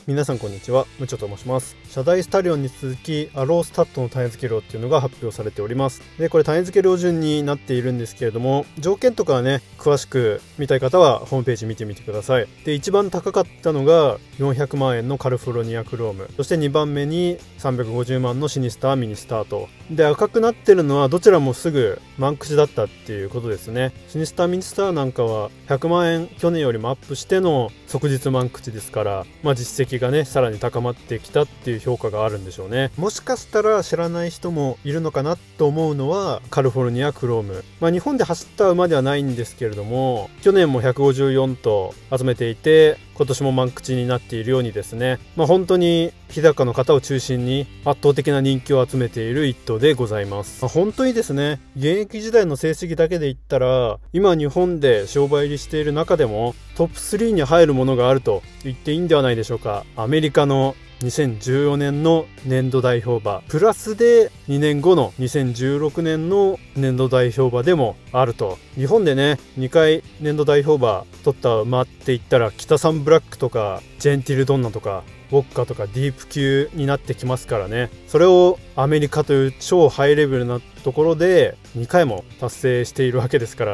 皆さんこんにちは、ムチョと申します。シャダイスタリオンに続きアロースタットの種付け量っていうのが発表されております。で、これ種付け量順になっているんですけれども、条件とかはね、詳しく見たい方はホームページ見てみてください。で、一番高かったのが400万円のカルフォルニアクローム、そして2番目に350万のシニスターミニスターと。で、赤くなってるのはどちらもすぐ満口だったっていうことですね。シニスターミニスターなんかは100万円去年よりもアップしての即日満口ですから、実績がねさらに高まってきたっていう評価があるんでしょうね。もしかしたら知らない人もいるのかなと思うのはカリフォルニアクローム、日本で走った馬ではないんですけれども、去年も154頭集めていて今年も満口になっているようにですね、本当に日高の方を中心に圧倒的な人気を集めている一頭でございます。本当にですね、現役時代の成績だけで言ったら今日本で商売入りしている中でもトップ3に入るものがあると言っていいんではないでしょうか。アメリカの2014年の年度代表馬プラスで2年後の2016年の年度代表馬でもあると。日本でね2回年度代表馬取った馬って言ったら北サンブラックとかジェンティルドンナとかウォッカとかディープ級になってきますからね。それをアメリカという超ハイレベルなところで2回も達成しているわけですから、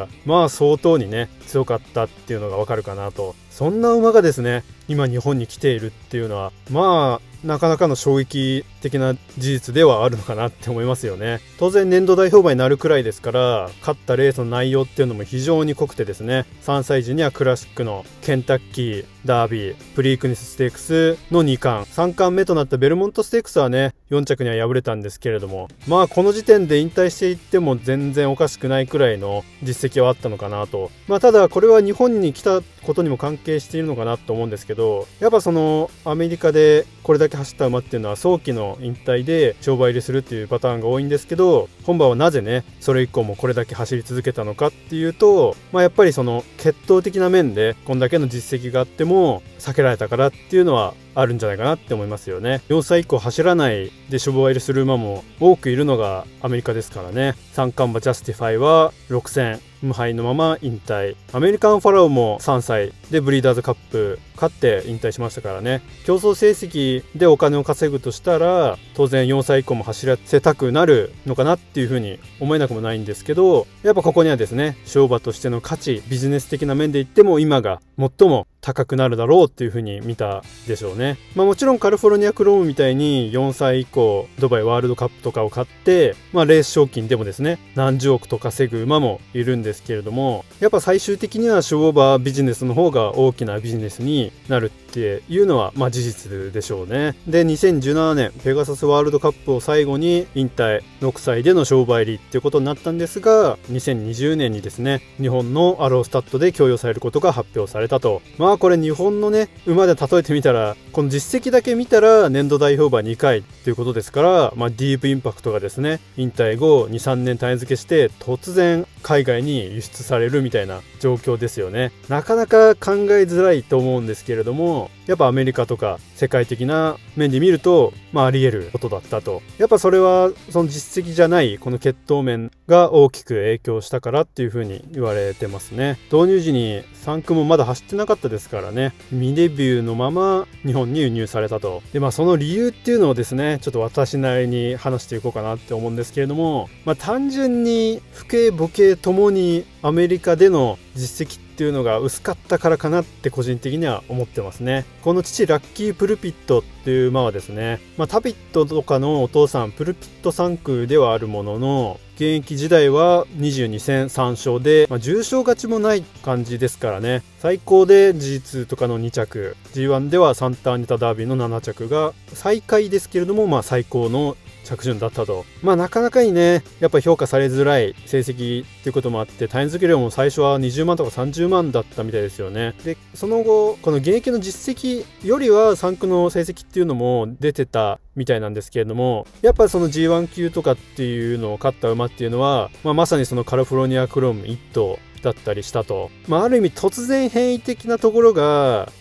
相当にね強かったっていうのがわかるかなと。そんな馬がですね今日本に来ているっていうのはなかなかの衝撃的な事実ではあるのかなって思いますよね。当然年度代表馬になるくらいですから、勝ったレースの内容っていうのも非常に濃くてですね、3歳児にはクラシックのケンタッキーダービープリークニスステークスの2冠、3冠目となったベルモントステークスはね4着には敗れたんですけれども、この時点で引退していっても全然おかしくないくらいの実績はあったのかなと。ただこれは日本に来たことにも関係しているのかなと思うんですけど、やっぱそのアメリカでこれだけ走った馬っていうのは早期の引退で商売入りするっていうパターンが多いんですけど、本馬はなぜねそれ以降もこれだけ走り続けたのかっていうと、やっぱりその血統的な面でこんだけの実績があっても避けられたからっていうのはあるんじゃないかなって思いますよね。4歳以降走らないで商売入りする馬も多くいるのがアメリカですからね。三冠馬ジャスティファイは6戦無敗のまま引退。アメリカンファラオも3歳でブリーダーズカップ勝って引退しましたからね。競争成績でお金を稼ぐとしたら当然4歳以降も走らせたくなるのかなっていうふうに思えなくもないんですけど、やっぱここにはですね商馬としての価値、ビジネス的な面で言っても今が最も高くなるだろうっていうふうに見たでしょうね。もちろんカリフォルニアクロームみたいに4歳以降ドバイワールドカップとかを買ってレース賞金でもですね何十億と稼ぐ馬もいるんですけれども、やっぱ最終的には勝馬ビジネスの方が大きなビジネスになるっていうのは事実でしょうね。で2017年ペガサスワールドカップを最後に引退、6歳での商売入りっていうことになったんですが、2020年にですね日本のアロースタッドで供与されることが発表されたと。これ日本のね馬で例えてみたら、この実績だけ見たら年度代表馬2回っていうことですから、ディープインパクトがですね引退後 2,3 年種付けして突然海外に輸出されるみたいな状況ですよね。なかなか考えづらいと思うんですけれども、やっぱアメリカとか世界的な面で見るとあり得ることだったと。やっぱそれはその実績じゃないこの血統面が大きく影響したからっていう風に言われてますね。導入時に3区もまだ走ってなかったですからね、未デビューのまま日本に輸入されたと。でその理由っていうのをですねちょっと私なりに話していこうかなって思うんですけれども、単純に父系母系ともにアメリカでの実績っていうのが薄かったからかなって個人的には思ってますね。この父ラッキープルピットっていう馬はですね、タピットとかのお父さんプルピット3区ではあるものの、現役時代は22戦3勝で、重賞勝ちもない感じですからね。最高で G2 とかの2着、 G1 ではサンターニタダービーの7着が最下位ですけれども最高の着順だったと。なかなかにねやっぱ評価されづらい成績っていうこともあって、種付け量も最初は20万とか30万だったみたいですよね。でその後この現役の実績よりは3区の成績っていうのも出てたみたいなんですけれども、やっぱその G1 級とかっていうのを勝った馬っていうのは、まさにそのカリフォルニアクローム1頭だったりしたと。ある意味突然変異的なところが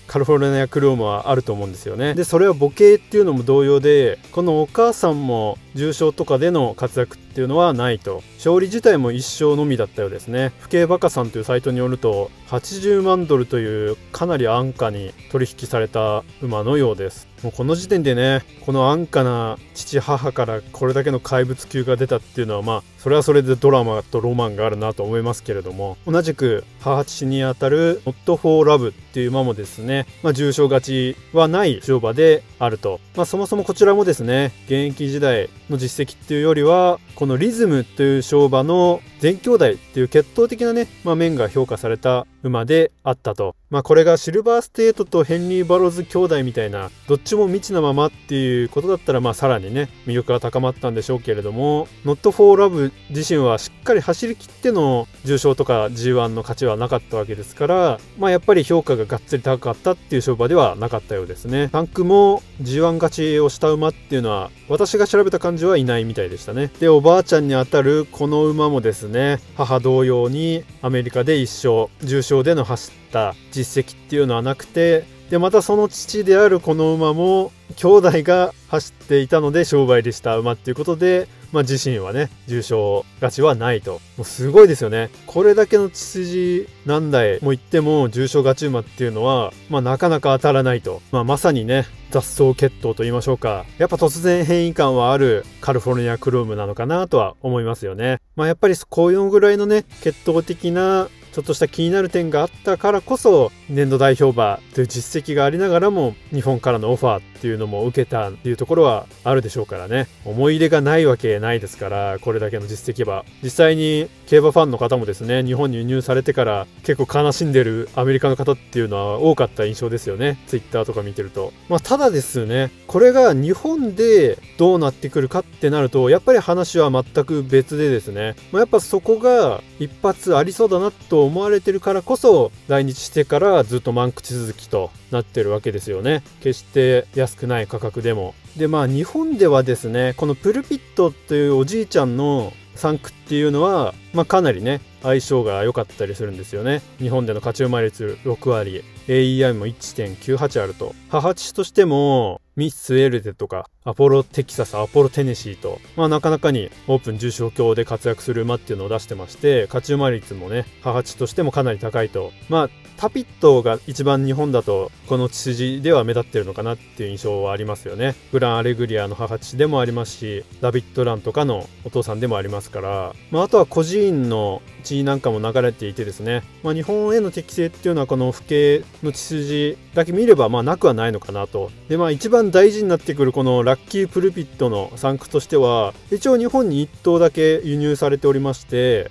カリフォルニアクロームはあると思うんですよね。でそれは母系っていうのも同様で、このお母さんも重賞とかでの活躍っていうのはないと。勝利自体も1勝のみだったようですね。父兄バカさんというサイトによると80万ドルというかなり安価に取引された馬のようです。もうこの時点でね、この安価な父母からこれだけの怪物級が出たっていうのは、まあそれはそれでドラマとロマンがあるなと思いますけれども、同じく母父にあたるノット・フォー・ラブっていう馬もですね、重賞勝ちはない乗馬であると。そもそもこちらもですね、現役時代の実績っていうよりは、このリズムという乗馬の全兄弟っていう血統的なね、面が評価された馬であったと。これがシルバーステートとヘンリー・バローズ兄弟みたいなどっちも未知なままっていうことだったら、さらにね魅力が高まったんでしょうけれども、ノット・フォー・ラブ自身はしっかり走り切っての重賞とか G1 の勝ちはなかったわけですから、やっぱり評価ががっつり高かったっていう勝馬ではなかったようですね。タンクも G1 勝ちをした馬っていうのは私が調べた感じはいないみたいでしたね。でおばあちゃんにあたるこの馬もですね、母同様にアメリカで1勝重賞での走った実績っていうのはなくて、でまたその父であるこの馬も兄弟が走っていたので商売でした馬っていうことで、自身はね重賞勝ちはないと。もうすごいですよね。これだけの血筋何代も言っても重賞勝ち馬っていうのは、なかなか当たらないと。まさにね雑草血統と言いましょうか。やっぱ突然変異感はあるカリフォルニアクロームなのかなとは思いますよね。やっぱりこういうぐらいのね血統的なちょっとした気になる点があったからこそ、年度代表馬という実績がありながらも日本からのオファーっていうのも受けたっていうところはあるでしょうからね。思い入れがないわけないですから、これだけの実績馬。実際に競馬ファンの方もですね、日本に輸入されてから結構悲しんでるアメリカの方っていうのは多かった印象ですよね。ツイッターとか見てると。ただですね、これが日本でどうなってくるかってなると、やっぱり話は全く別でですね、やっぱそこが一発ありそうだなと思われてるからこそ、来日してからずっと満口続きとなってるわけですよね。決して安くない価格でも。で日本ではですね、このプルピットというおじいちゃんの産区っていうのは、かなりね相性が良かったりするんですよね。日本での勝ち馬率6割、 AEI も 1.98 あると。母父としてもミス・エルデとかアポロテキサス、アポロテネシーと、なかなかにオープン重賞強で活躍する馬っていうのを出してまして、勝ち馬率もね母父としてもかなり高いと。タピットが一番日本だとこの血筋では目立ってるのかなっていう印象はありますよね。グランアレグリアの母父でもありますし、ダビッド・ランとかのお父さんでもありますから、あとは孤児院の血なんかも流れていてですね、日本への適性っていうのはこの父系の血筋だけ見ればなくはないのかなと。で一番大事になってくるこのラッキープルピットの産区としては、一応日本に1頭だけ輸入されておりまして、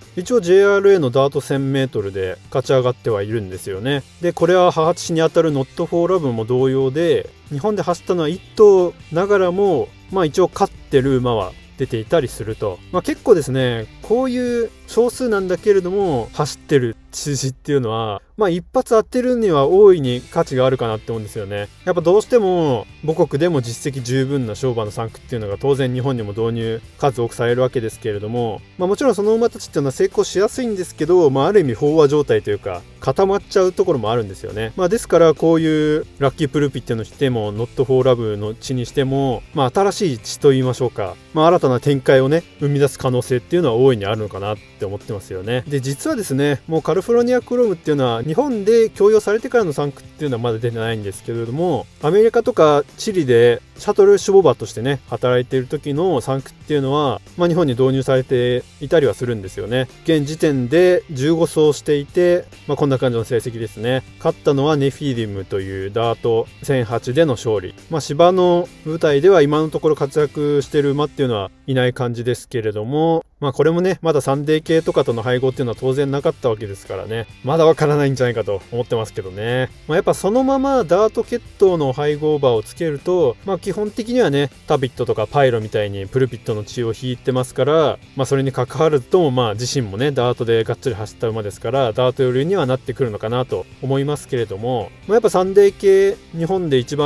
一応 JRA のダート 1000m で勝ち上がってはいるんですよね。でこれは母父にあたるノット・フォー・ラブも同様で、日本で走ったのは1頭ながらも一応勝ってる馬は出ていたりすると。結構ですね、こういう少数なんだけれども走ってる血筋っていうのは一発当てるには大いに価値があるかなって思うんですよね。やっぱどうしても母国でも実績十分な勝馬の産区っていうのが当然日本にも導入数多くされるわけですけれども、もちろんその馬たちっていうのは成功しやすいんですけど、ある意味飽和状態というか固まっちゃうところもあるんですよね。ですからこういうラッキープルピットにしてもノット・フォー・ラブの血にしても、新しい血と言いましょうか、新たな展開をね生み出す可能性っていうのは大いにあるのかなって思ってますよね。で実はですね、もうカリフォルニアクロームっていうのは日本で供用されてからの産区っていうのはまだ出てないんですけれども、アメリカとかチリでシャトル種牡馬としてね働いている時の産区っていうのは、日本に導入されていたりはするんですよね。現時点で15走していて、こんな感じの成績ですね。勝ったのはネフィリムというダート1008での勝利。芝の舞台では今のところ活躍している馬っていうのはいない感じですけれども、これもねまだサンデー系とかとの配合っていうのは当然なかったわけですからね、まだわからないんじゃないかと思ってますけどね。やっぱそのままダート血統の配合馬をつけると、基本的にはねタビットとかパイロみたいにプルピットの血を引いてますから、それに関わると自身もねダートでがっつり走った馬ですから、ダート寄りにはなってくるのかなと思いますけれども、やっぱサンデー系日本で一番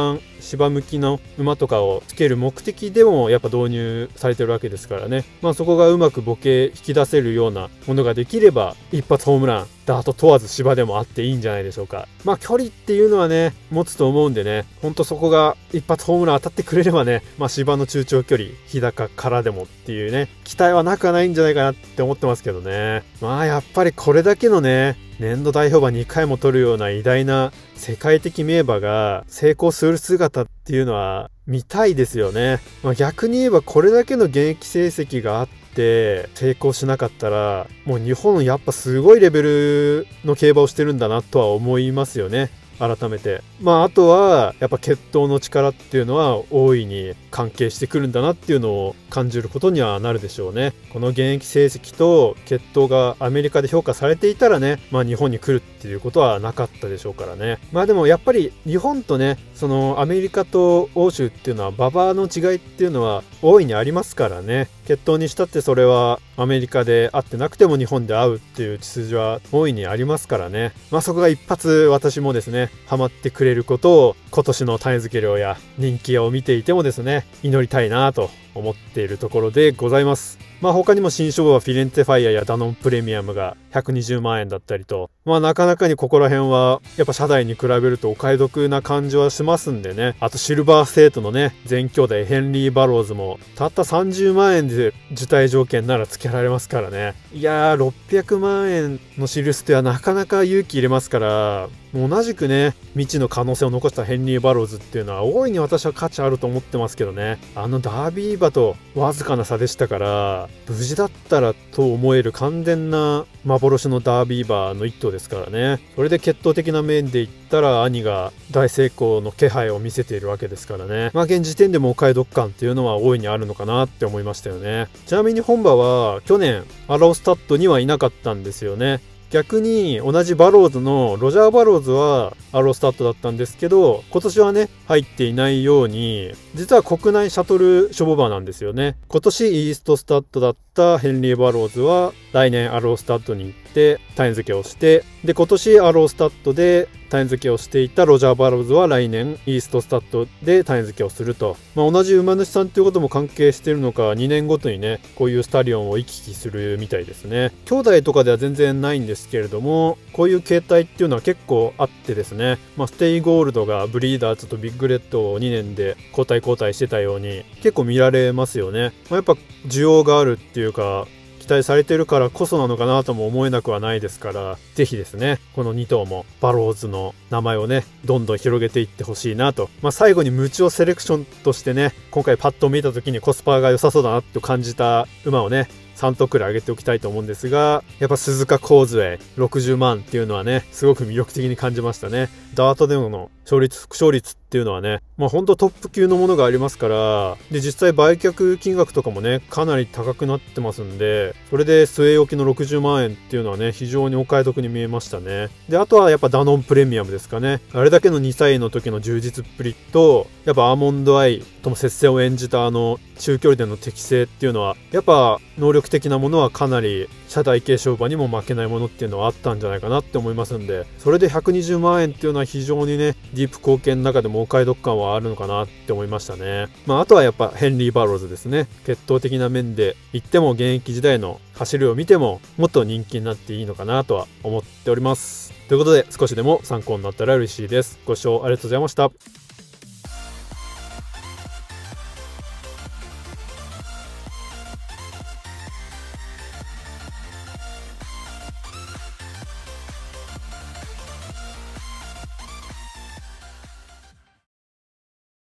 芝向きの馬とかをつける目的でもやっぱ導入されてるわけですからね。そこがうまくボケ引き出せるようなものができれば一発ホームランダート問わず芝でもあっていいんじゃないでしょうか。距離っていうのはね持つと思うんでね、ほんとそこが一発ホームラン当たってくれればね、芝の中長距離日高からでもっていうね期待はなくはないんじゃないかなって思ってますけどね。やっぱりこれだけのね年度代表馬2回も取るような偉大な世界的名馬が成功する姿っていうのは見たいですよね。逆に言えばこれだけの現役成績があって成功しなかったらもう日本やっぱすごいレベルの競馬をしてるんだなとは思いますよね。改めてあとはやっぱ血統の力っていうのは大いに関係してくるんだなっていうのを感じることにはなるでしょうね。この現役成績と血統がアメリカで評価されていたらね、日本に来るっていうことはなかったでしょうからね。でもやっぱり日本とねそのアメリカと欧州っていうのは馬場の違いっていうのは大いにありますからね。血統にしたってそれはアメリカで会ってなくても日本で会うっていう血筋は大いにありますからね。そこが一発私もですねハマってくれることを今年の種付け量や人気を見ていてもですね祈りたいなと思っているところでございます。他にも新勝負はフィレンツェファイアやダノンプレミアムが120万円だったりとなかなかにここら辺はやっぱ社代に比べるとお買い得な感じはしますんでね。あとシルバーステートのね全兄弟ヘンリー・バローズもたった30万円で受胎条件なら付けられますからね。いやー600万円のシルステはなかなか勇気入れますから、同じくね未知の可能性を残したヘンリー・バローズっていうのは大いに私は価値あると思ってますけどね。ダービー馬とわずかな差でしたから無事だったらと思える完全な幻のダービー馬の一頭ですからね。それで血統的な面で言ったら兄が大成功の気配を見せているわけですからね。現時点でもお買い得感っていうのは大いにあるのかなって思いましたよね。ちなみに本馬は去年アロースタッドにはいなかったんですよね。逆に同じバローズのロジャー・バローズはアロースタッドだったんですけど今年はね入っていないように実は国内シャトル処方馬なんですよね。今年イーストスタッドだったヘンリー・バローズは来年アロースタッドに行って種付けをしてで今年アロースタッドで種付けをしていたロジャー・バローズは来年イーストスタッドで種付けをすると、同じ馬主さんということも関係しているのか2年ごとにねこういうスタリオンを行き来するみたいですね。兄弟とかでは全然ないんですけれどもこういう形態っていうのは結構あってですね、ステイゴールドがブリーダーズとビッグレッドを2年で交代してたように結構見られますよね。やっぱ需要があるっていうか期待されてるからこそなのかなとも思えなくはないですから、ぜひですねこの2頭もバローズの名前をねどんどん広げていってほしいなと、最後にムチオセレクションとしてね今回パッと見た時にコスパが良さそうだなと感じた馬をね3頭くらい上げておきたいと思うんですが、やっぱ鈴鹿コーズウェイ60万っていうのはねすごく魅力的に感じましたね。ダートでの勝率副勝率っていうのはねほんとトップ級のものがありますから、で実際売却金額とかもねかなり高くなってますんで、それで据え置きの60万円っていうのはね非常にお買い得に見えましたね。であとはやっぱダノンプレミアムですかね。あれだけの2歳の時の充実っぷりとやっぱアーモンドアイとも接戦を演じた中距離での適性っていうのはやっぱ能力的なものはかなり社代系勝負馬にも負けないものっていうのはあったんじゃないかなって思いますんで、それで120万円っていうのは非常にねディープ貢献の中でもお買い得感はあるのかなって思いましたね。あとはやっぱヘンリー・バローズですね。血統的な面で言っても現役時代の走りを見てももっと人気になっていいのかなとは思っております。ということで少しでも参考になったら嬉しいです。ご視聴ありがとうございました。